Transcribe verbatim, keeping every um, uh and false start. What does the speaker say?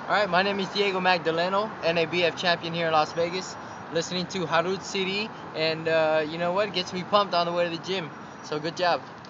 Alright, my name is Diego Magdaleno, N A B F champion here in Las Vegas. Listening to Harut City, and uh, you know what? Gets me pumped on the way to the gym. So good job.